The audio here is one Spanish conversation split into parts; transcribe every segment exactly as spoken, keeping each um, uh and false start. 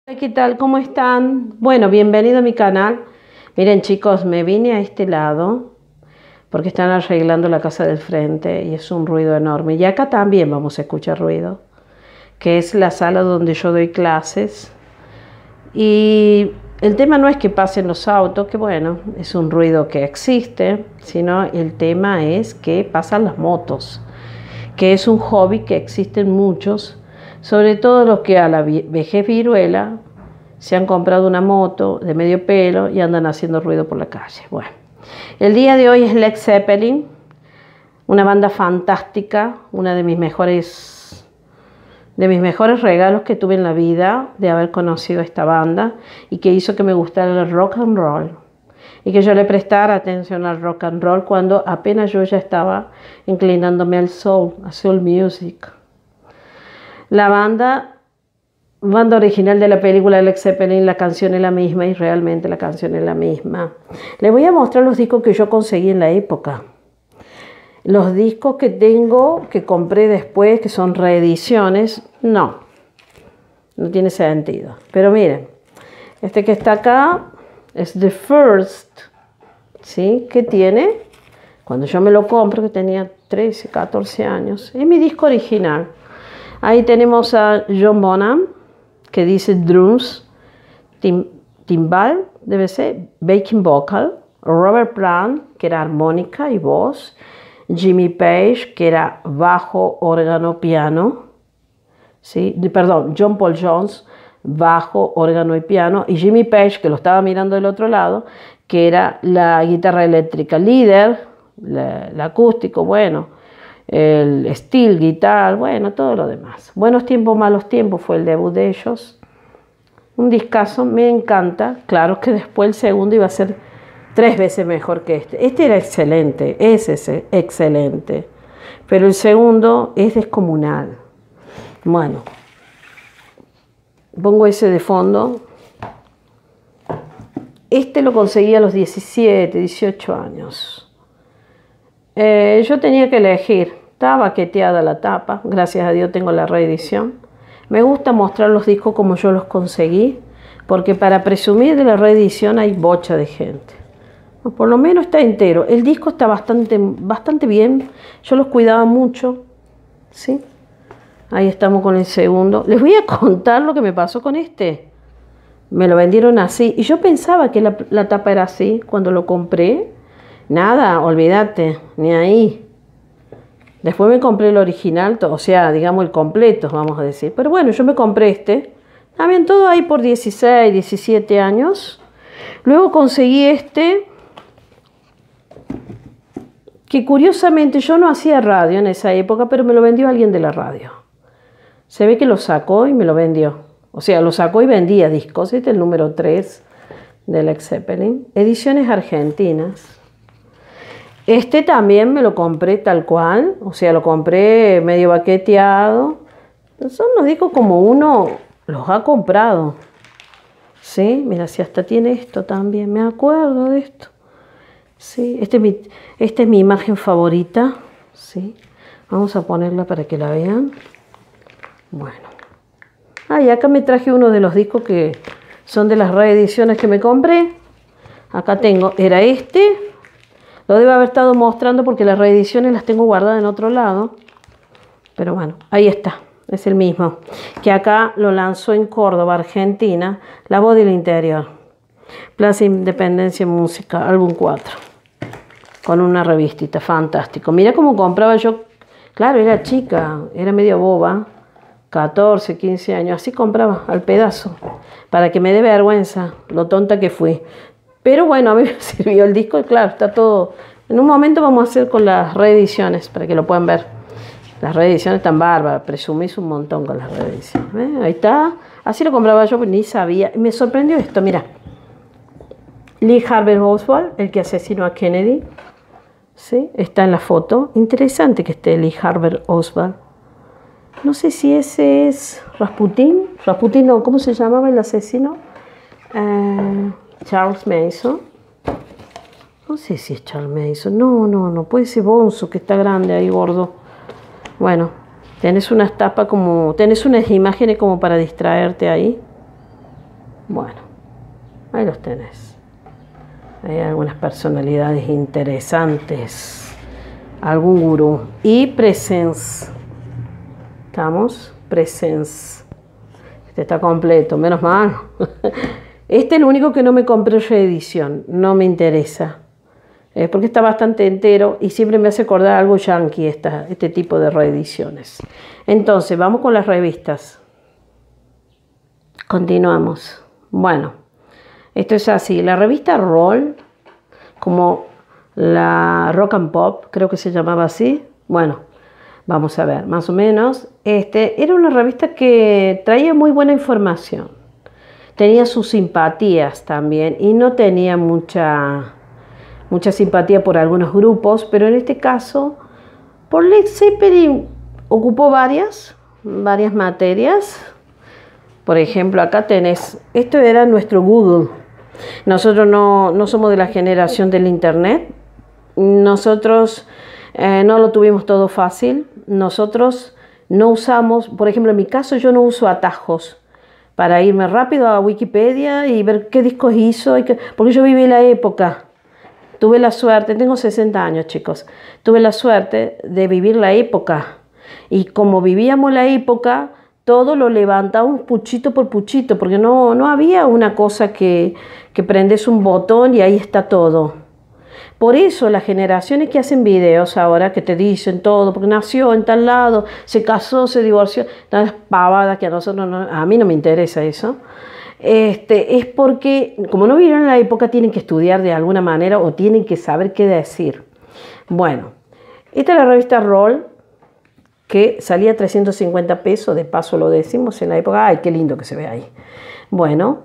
¿Qué tal? ¿Cómo están? Bueno, bienvenido a mi canal. Miren chicos, me vine a este lado porque están arreglando la casa del frente y es un ruido enorme. Y acá también vamos a escuchar ruido, que es la sala donde yo doy clases. Y el tema no es que pasen los autos, que bueno, es un ruido que existe, sino el tema es que pasan las motos, que es un hobby que existen muchos, sobre todo los que a la vejez viruela se han comprado una moto de medio pelo y andan haciendo ruido por la calle. Bueno, el día de hoy es Led Zeppelin, una banda fantástica, una de mis mejores, de mis mejores regalos que tuve en la vida, de haber conocido a esta banda y que hizo que me gustara el rock and roll y que yo le prestara atención al rock and roll cuando apenas yo ya estaba inclinándome al soul, a soul music. La banda, banda original de la película Led Zeppelin, la canción es la misma y realmente la canción es la misma. Les voy a mostrar los discos que yo conseguí en la época. Los discos que tengo, que compré después, que son reediciones, no, no tiene sentido. Pero miren, este que está acá es The First, ¿sí? ¿Qué tiene? Cuando yo me lo compro, que tenía trece, catorce años, es mi disco original. Ahí tenemos a John Bonham, que dice drums, tim, timbal, debe ser, backing vocal, Robert Plant, que era armónica y voz, Jimmy Page, que era bajo, órgano, piano, ¿sí? Perdón, John Paul Jones, bajo, órgano y piano, y Jimmy Page, que lo estaba mirando del otro lado, que era la guitarra eléctrica líder, la, el acústico, bueno, el steel guitar, bueno, todo lo demás. Buenos tiempos, malos tiempos fue el debut de ellos. Un discazo, me encanta. Claro que después el segundo iba a ser tres veces mejor que este. Este era excelente, es ese, excelente. Pero el segundo es descomunal. Bueno, pongo ese de fondo. Este lo conseguí a los diecisiete, dieciocho años. Eh, yo tenía que elegir, estaba baqueteada la tapa, gracias a Dios tengo la reedición. Me gusta mostrar los discos como yo los conseguí, porque para presumir de la reedición hay bocha de gente. O por lo menos está entero, el disco está bastante, bastante bien, yo los cuidaba mucho, ¿sí? Ahí estamos con el segundo. Les voy a contar lo que me pasó con este. Me lo vendieron así, y yo pensaba que la, la tapa era así cuando lo compré. Nada, olvídate, ni ahí. Después me compré el original, o sea, digamos el completo, vamos a decir. Pero bueno, yo me compré este. También todo ahí por dieciséis, diecisiete años. Luego conseguí este, que curiosamente yo no hacía radio en esa época, pero me lo vendió alguien de la radio. Se ve que lo sacó y me lo vendió. O sea, lo sacó y vendía discos. Este es el número tres de Led Zeppelin. Ediciones argentinas. Este también me lo compré tal cual, o sea, lo compré medio baqueteado. Son los discos como uno los ha comprado. ¿Sí? Mira, si hasta tiene esto también, me acuerdo de esto. ¿Sí? Este es mi, esta es mi imagen favorita. ¿Sí? Vamos a ponerla para que la vean. Bueno. Ah, y acá me traje uno de los discos que son de las reediciones que me compré. Acá tengo, era este. Lo debo haber estado mostrando porque las reediciones las tengo guardadas en otro lado. Pero bueno, ahí está. Es el mismo. Que acá lo lanzó en Córdoba, Argentina. La Voz del Interior. Plaza Independencia Música, álbum cuatro. Con una revistita, fantástico. Mira cómo compraba yo. Claro, era chica, era medio boba. catorce, quince años. Así compraba, al pedazo. Para que me dé vergüenza lo tonta que fui. Pero bueno, a mí me sirvió el disco y claro, está todo. En un momento vamos a hacer con las reediciones para que lo puedan ver. Las reediciones están bárbaras, presumís un montón con las reediciones. ¿Eh? Ahí está. Así lo compraba yo, pero ni sabía. Y me sorprendió esto, mira. Lee Harvey Oswald, el que asesinó a Kennedy. ¿Sí? Está en la foto. Interesante que esté Lee Harvey Oswald. No sé si ese es Rasputin. Rasputin no, ¿cómo se llamaba el asesino? Eh... Charles Manson. No sé si es Charles Manson. No, no, no. Puede ser Bonzo, que está grande ahí, gordo. Bueno, tenés unas tapas como... Tenés unas imágenes como para distraerte ahí. Bueno, ahí los tenés. Hay algunas personalidades interesantes. Algún gurú. Y Presence. ¿Estamos? Presence. Este está completo, menos mal. Este es el único que no me compré reedición. No me interesa. Es porque está bastante entero y siempre me hace acordar algo yankee esta, este tipo de reediciones. Entonces, vamos con las revistas. Continuamos. Bueno, esto es así. La revista Roll, como la Rock and Pop, creo que se llamaba así. Bueno, vamos a ver, más o menos. Este, era una revista que traía muy buena información. Tenía sus simpatías también y no tenía mucha... mucha simpatía por algunos grupos, pero en este caso, por Led Zeppelin ocupó varias, varias materias. Por ejemplo, acá tenés, esto era nuestro Google. Nosotros no, no somos de la generación del Internet. Nosotros eh, no lo tuvimos todo fácil. Nosotros no usamos, por ejemplo, en mi caso yo no uso atajos para irme rápido a Wikipedia y ver qué discos hizo, y qué, porque yo viví la época. Tuve la suerte, tengo sesenta años, chicos, tuve la suerte de vivir la época. Y como vivíamos la época, todo lo levantábamos puchito por puchito, porque no, no había una cosa que, que prendes un botón y ahí está todo. Por eso las generaciones que hacen videos ahora, que te dicen todo, porque nació en tal lado, se casó, se divorció, tantas pavadas que a nosotros no, a mí no me interesa eso. Este, es porque, como no vivieron en la época, tienen que estudiar de alguna manera o tienen que saber qué decir. Bueno, esta es la revista Roll, que salía trescientos cincuenta pesos, de paso lo decimos en la época. ¡Ay, qué lindo que se ve ahí! Bueno,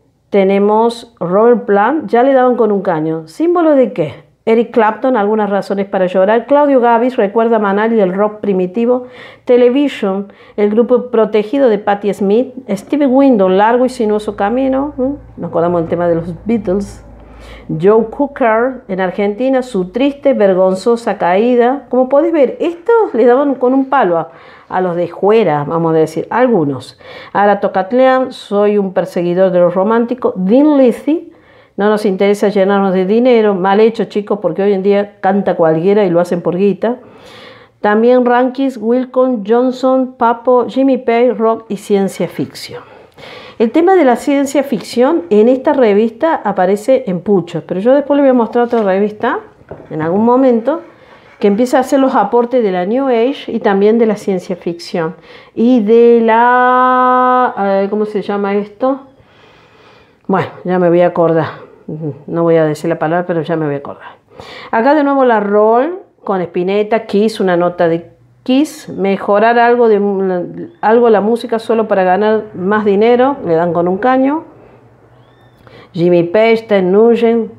tenemos Robert Plant, ya le daban con un caño. ¿Símbolo de qué? Eric Clapton, algunas razones para llorar. Claudio Gavis, recuerda a Manal y el rock primitivo. Television, el grupo protegido de Patti Smith. Stevie Wonder, largo y sinuoso camino. Nos acordamos del tema de los Beatles. Joe Cocker, en Argentina, su triste, vergonzosa caída. Como podéis ver, estos le daban con un palo a, a los de fuera, vamos a decir, algunos. Ara Tocatlián, soy un perseguidor de los románticos. Dean Lizzy, no nos interesa llenarnos de dinero. Mal hecho, chicos, porque hoy en día canta cualquiera y lo hacen por guita. También Rankins, Wilco, Johnson, Papo, Jimmy Page, rock y ciencia ficción. El tema de la ciencia ficción en esta revista aparece en puchos, pero yo después le voy a mostrar otra revista en algún momento que empieza a hacer los aportes de la New Age y también de la ciencia ficción y de la... ¿cómo se llama esto? Bueno, ya me voy a acordar. No voy a decir la palabra, pero ya me voy a acordar. Acá de nuevo la Roll con Spinetta, Kiss, una nota de Kiss. Mejorar algo de algo la música solo para ganar más dinero, le dan con un caño. Jimmy Page, Ted Nugent.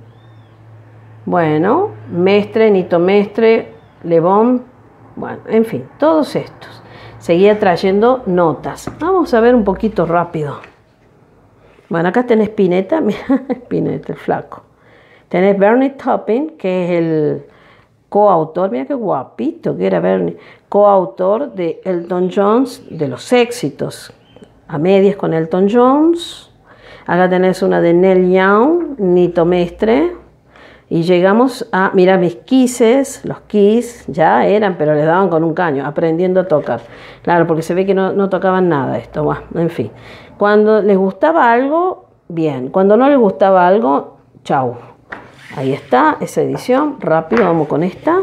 Bueno, Mestre, Nito Mestre, Le Bon. Bueno, en fin, todos estos. Seguía trayendo notas. Vamos a ver un poquito rápido. Bueno, acá tenés Spinetta, mira, Spinetta, el flaco. Tenés Bernie Taupin, que es el coautor, mira qué guapito que era Bernie, coautor de Elton John, de los éxitos, a medias con Elton John. Acá tenés una de Neil Young, Nito Mestre. Y llegamos a, mira mis Kisses, los Kiss ya eran, pero les daban con un caño, aprendiendo a tocar. Claro, porque se ve que no, no tocaban nada esto, bueno, en fin. Cuando les gustaba algo, bien. Cuando no les gustaba algo, chau. Ahí está, esa edición. Rápido, vamos con esta.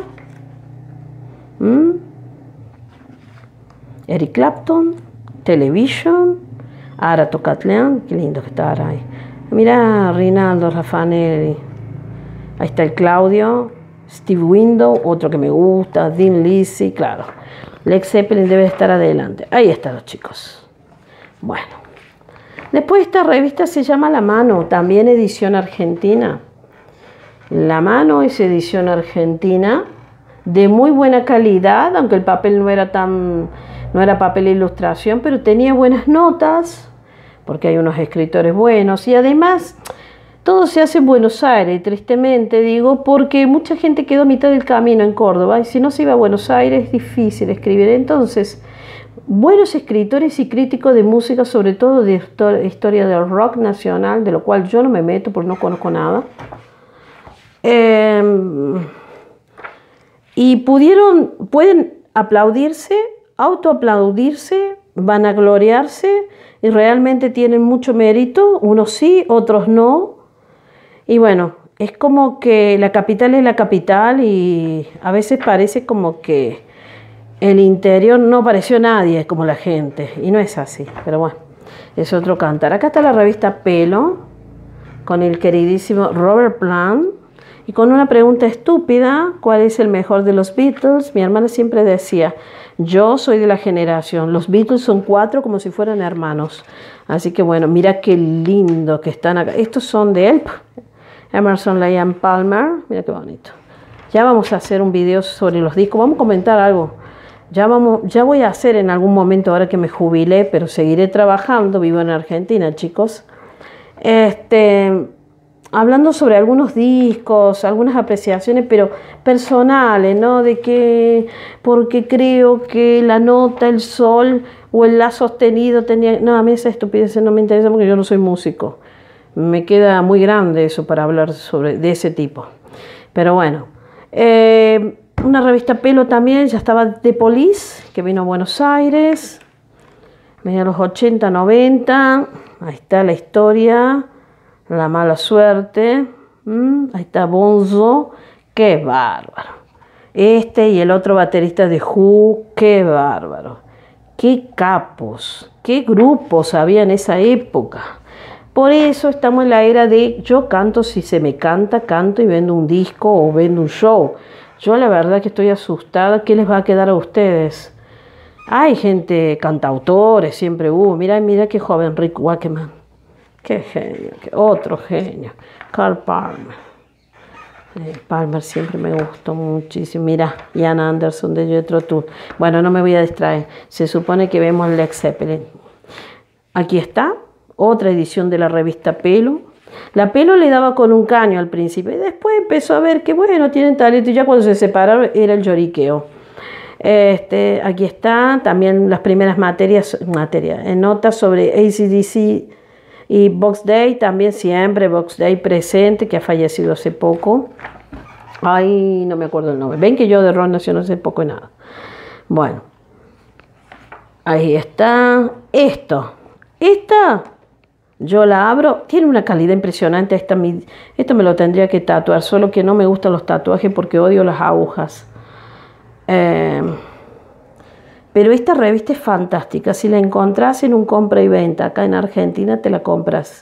¿Mm? Eric Clapton, Television, Ara Tocatlián, qué lindo que está Ara ahí. Mira, Rinaldo Raffanelli. Ahí está el Claudio, Steve Window, otro que me gusta, Dean Lizzy, claro. Led Zeppelin debe estar adelante. Ahí están los chicos. Bueno. Después esta revista se llama La Mano, también edición argentina. La Mano es edición argentina, de muy buena calidad, aunque el papel no era tan, no era papel de ilustración, pero tenía buenas notas, porque hay unos escritores buenos, y además todo se hace en Buenos Aires, tristemente digo, porque mucha gente quedó a mitad del camino en Córdoba, y si no se iba a Buenos Aires es difícil escribir. Entonces, buenos escritores y críticos de música, sobre todo de historia del rock nacional, de lo cual yo no me meto porque no conozco nada. Eh, y pudieron, pueden aplaudirse, autoaplaudirse, vanagloriarse, y realmente tienen mucho mérito, unos sí, otros no. Y bueno, es como que la capital es la capital y a veces parece como que el interior no pareció nadie como la gente, y no es así, pero bueno, es otro cantar. Acá está la revista Pelo, con el queridísimo Robert Plant, y con una pregunta estúpida: ¿cuál es el mejor de los Beatles? Mi hermana siempre decía: yo soy de la generación, los Beatles son cuatro como si fueran hermanos. Así que bueno, mira qué lindo que están acá. Estos son de él, Emerson, Lake and Palmer. Mira qué bonito. Ya vamos a hacer un video sobre los discos, vamos a comentar algo. Ya, vamos, ya voy a hacer en algún momento, ahora que me jubilé, pero seguiré trabajando, vivo en Argentina, chicos. Este... hablando sobre algunos discos, algunas apreciaciones, pero personales, ¿no? De que, porque creo que la nota, el sol o el la sostenido tenía... No, a mí esa estupidez no me interesa porque yo no soy músico. Me queda muy grande eso para hablar sobre, de ese tipo. Pero bueno, eh, una revista Pelo también, ya estaba The Police, que vino a Buenos Aires, venía a los ochenta, noventa, ahí está la historia... La mala suerte, ¿Mm? Ahí está Bonzo, qué bárbaro. Este y el otro baterista de Who, qué bárbaro. Qué capos, qué grupos había en esa época. Por eso estamos en la era de yo canto, si se me canta, canto y vendo un disco o vendo un show. Yo la verdad que estoy asustada, ¿qué les va a quedar a ustedes? Hay gente, cantautores, siempre hubo. Mira, mira qué joven, Rick Wakeman. Qué genio, qué otro genio. Carl Palmer. Eh, Palmer siempre me gustó muchísimo. Mira, Ian Anderson de Jethro Tull. Bueno, no me voy a distraer. Se supone que vemos Led Zeppelin. Aquí está, otra edición de la revista Pelo. La Pelo le daba con un caño al principio y después empezó a ver que bueno, tienen talento, y ya cuando se separaron era el lloriqueo. Este, aquí está también las primeras materias, materias en notas sobre A C D C y Box Day, también siempre Box Day presente, que ha fallecido hace poco. Ay, no me acuerdo el nombre. Ven que yo de rock nacional hace poco y nada. Bueno, ahí está. Esto, esta, yo la abro, tiene una calidad impresionante. Esta, esto me lo tendría que tatuar, solo que no me gustan los tatuajes porque odio las agujas. Eh, pero esta revista es fantástica. Si la encontrás en un compra y venta acá en Argentina, te la compras.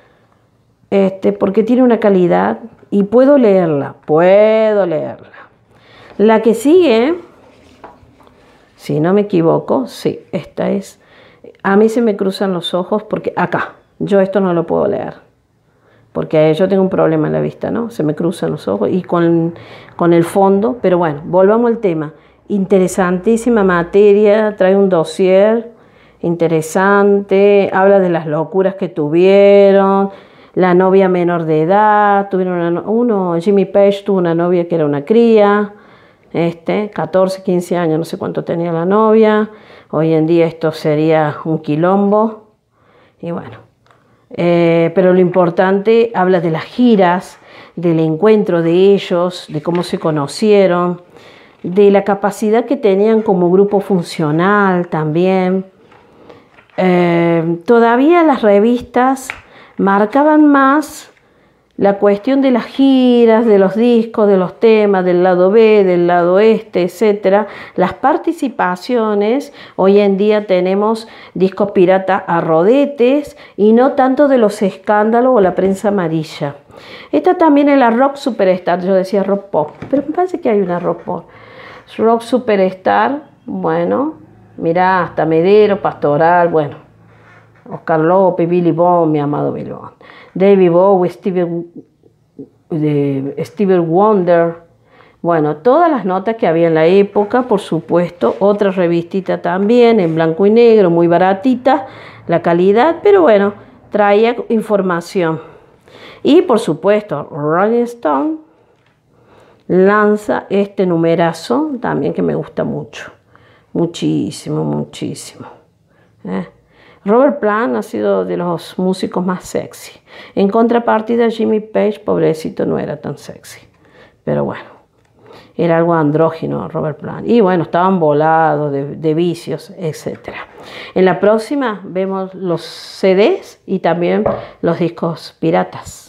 Este, porque tiene una calidad y puedo leerla, puedo leerla. La que sigue, si no me equivoco, sí, esta es. A mí se me cruzan los ojos porque acá, yo esto no lo puedo leer. Porque yo tengo un problema en la vista, ¿no? Se me cruzan los ojos y con, con el fondo. Pero bueno, volvamos al tema. Interesantísima materia, trae un dossier interesante, habla de las locuras que tuvieron, la novia menor de edad, tuvieron una, uno, Jimmy Page tuvo una novia que era una cría, este, catorce, quince años, no sé cuánto tenía la novia, hoy en día esto sería un quilombo, y bueno, eh, pero lo importante, habla de las giras, del encuentro de ellos, de cómo se conocieron, de la capacidad que tenían como grupo funcional también. Eh, todavía las revistas marcaban más la cuestión de las giras, de los discos, de los temas, del lado B, del lado este, etcétera. Las participaciones, hoy en día tenemos discos pirata a rodetes y no tanto de los escándalos o la prensa amarilla. Esta también es la Rock Superstar, yo decía rock pop, pero me parece que hay una rock pop. Rock Superstar, bueno, mirá, hasta Medero, Pastoral, bueno, Oscar López, Billy Bond, mi amado Billy Bond, David Bowie, Stevie, de Stevie Wonder, bueno, todas las notas que había en la época, por supuesto, otra revistita también, en blanco y negro, muy baratita, la calidad, pero bueno, traía información. Y por supuesto, Rolling Stone lanza este numerazo también que me gusta mucho. muchísimo, muchísimo. ¿eh? Robert Plant ha sido de los músicos más sexy. En contrapartida, Jimmy Page, pobrecito, no era tan sexy. Pero bueno, era algo andrógino Robert Plant. Y bueno, estaban volados de, de vicios, etcétera. En la próxima vemos los C Ds y también los discos piratas.